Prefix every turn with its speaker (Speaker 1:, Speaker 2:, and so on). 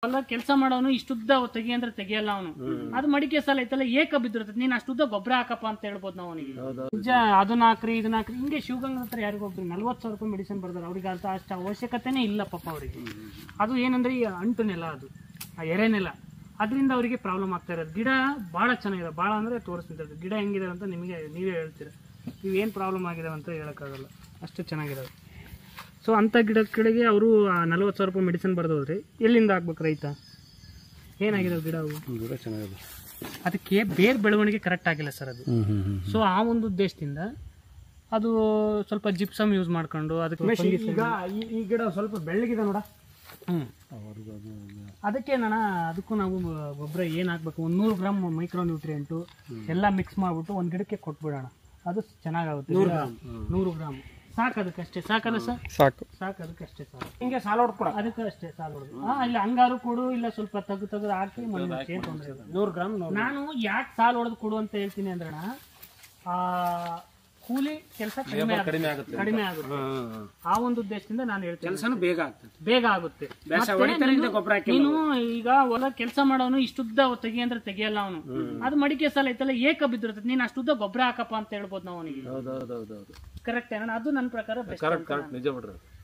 Speaker 1: ಅಲ್ಲ ಕೆಲಸ ಮಾಡೋನು ಇಷ್ಟುದ್ದ ತೆಗಿ ಅಂದ್ರೆ ತೆಗಿಯಲ್ಲ ಅವನು. ಅದು ಮಡಿಕೆ ಸಾಲ ಐತಲ್ಲ ಏಕ ಬಿದ್ದಿರ್ತದೆ, ನೀನ್ ಅಷ್ಟುದ್ದ ಗೊಬ್ಬರ ಹಾಕಪ್ಪ ಅಂತ ಹೇಳ್ಬೋದು ನಾವು ಅವನಿಗೆ. ಅದನ್ನ ಹಾಕ್ರಿ ಇದನ್ನ ಹಾಕ್ರಿ ಹಿಂಗೆ. ಶಿವಗಂಗ ಹತ್ರ ಯಾರಿಗೊಬ್ರು 40,000 ರೂಪಾಯಿ ಮೆಡಿಸಿನ್ ಬರ್ತಾರೆ, ಅವ್ರಿಗೆ ಅಷ್ಟು ಅವಶ್ಯಕತೆನೇ ಇಲ್ಲ ಪಾಪ ಅವರಿಗೆ. ಅದು ಏನಂದ್ರೆ ಈ ಅಂಟು ನೆಲ, ಅದು ಆ ಎರೆ ನೆಲ, ಅದರಿಂದ ಅವರಿಗೆ ಪ್ರಾಬ್ಲಮ್ ಆಗ್ತಾ ಇರೋದು. ಗಿಡ ಭಾಳ ಚೆನ್ನಾಗಿದೆ, ಭಾಳ ಅಂದರೆ ತೋರಿಸ್ತಿದ್ದಾರೆ ಗಿಡ ಹೆಂಗಿದೆ ಅಂತ ನಿಮಗೆ ನೀವೇ ಹೇಳ್ತೀರ. ನೀವೇನು ಪ್ರಾಬ್ಲಮ್ ಆಗಿದೆ ಅಂತ ಹೇಳೋಕ್ಕಾಗಲ್ಲ, ಅಷ್ಟು ಚೆನ್ನಾಗಿರೋದು. ಸೊ ಅಂಥ ಗಿಡಗಳಿಗೆ ಅವರು 40,000 ರೂಪಾಯಿ ಮೆಡಿಸಿನ್ ಬರ್ದೋದ್ರಿ. ಎಲ್ಲಿಂದ ಹಾಕ್ಬೇಕು ರೈತ? ಏನಾಗಿದೆ ಗಿಡ? ಗಿಡ ಚೆನ್ನಾಗಿದೆ, ಅದಕ್ಕೆ ಬೇರೆ ಬೆಳವಣಿಗೆ ಕರೆಕ್ಟ್ ಆಗಿಲ್ಲ ಸರ್ ಅದು. ಸೊ ಆ ಒಂದು ಉದ್ದೇಶದಿಂದ ಅದು ಸ್ವಲ್ಪ ಜಿಪ್ಸಮ್ ಯೂಸ್ ಮಾಡ್ಕೊಂಡು ಅದಕ್ಕೆ ಈಗ ಈ ಗಿಡ ಸ್ವಲ್ಪ ಬೆಳ್ಳಗಿದೆ ನೋಡ. ಅದಕ್ಕೆ ಅದಕ್ಕೂ ನಾವು ಗೊಬ್ಬರ ಏನು ಹಾಕ್ಬೇಕು, 100 ಗ್ರಾಮ್ ಮೈಕ್ರೋ ನ್ಯೂಟ್ರಿಯೆಂಟು ಎಲ್ಲ ಮಿಕ್ಸ್ ಮಾಡಿಬಿಟ್ಟು ಒಂದು ಗಿಡಕ್ಕೆ ಕೊಟ್ಬಿಡೋಣ, ಅದು ಚೆನ್ನಾಗಾಗುತ್ತೆ. 100 ಗ್ರಾಮ್ ಸಾಕು, ಅದಕ್ಕಷ್ಟೇ ಸಾಕಲ್ಲ ಸರ್? ಸಾಕು ಅದಕ್ಕಷ್ಟೇ ಸಾಕು. ಹಿಂಗೆ ಸಾಲ ಹೊಡ್ಕೊಡ, ಅದಕ್ಕೆ ಅಷ್ಟೇ ಸಾಲ ಹೊಡೆದು ಇಲ್ಲ ಹಂಗಾರು ಕೊಡು, ಇಲ್ಲ ಸ್ವಲ್ಪ ತೆಗೆದು ಹಾಕಿ ಮಣ್ಣು ಏನು ತೊಂದರೆ ಇಲ್ಲ. 100 ಗ್ರಾಮ್ ನಾನು ಯಾಕೆ ಸಾಲ ಹೊಡೆದು ಕೊಡು ಅಂತ ಹೇಳ್ತೀನಿ ಅಂದ್ರಣ, ಕೂಲಿ ಕೆಲಸ ಕಡಿಮೆ ಆಗುತ್ತೆ. ಆ ಒಂದು ಉದ್ದೇಶದಿಂದ ನಾನು ಹೇಳ್ತೀನಿ, ಕೆಲಸನೂ ಬೇಗ ಆಗುತ್ತೆ. ನೀನು ಈಗ ಹೊಲ ಕೆಲಸ ಮಾಡೋನು ಇಷ್ಟುದ್ದ ತೆಗಿ ಅಂದ್ರೆ ತೆಗಿಯಲ್ಲ ಅವನು. ಅದು ಮಡಿಕೆ ಸಾಲ ಐತಲ್ಲ ಏಕ ಬಿದ್ದಿರ್ತದೆ, ನೀನ್ ಅಷ್ಟುದ್ದ ಗೊಬ್ಬರ ಹಾಕಪ್ಪ ಅಂತ ಹೇಳ್ಬೋದು ನಾವು ಅವನಿಗೆ. ಕರೆಕ್ಟ್ ಏನೋ? ಅದು ನನ್ನ ಪ್ರಕಾರ
Speaker 2: ನಿಜ ಬಿಡ್ರಿ.